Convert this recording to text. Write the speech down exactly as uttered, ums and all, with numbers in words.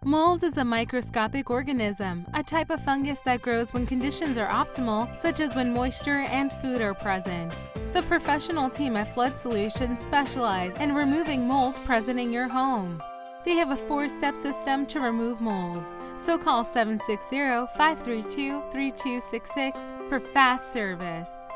Mold is a microscopic organism, a type of fungus that grows when conditions are optimal, such as when moisture and food are present. The professional team at Flood Solutions specialize in removing mold present in your home. They have a four-step system to remove mold, so call seven six zero, five three two, three two six six for fast service.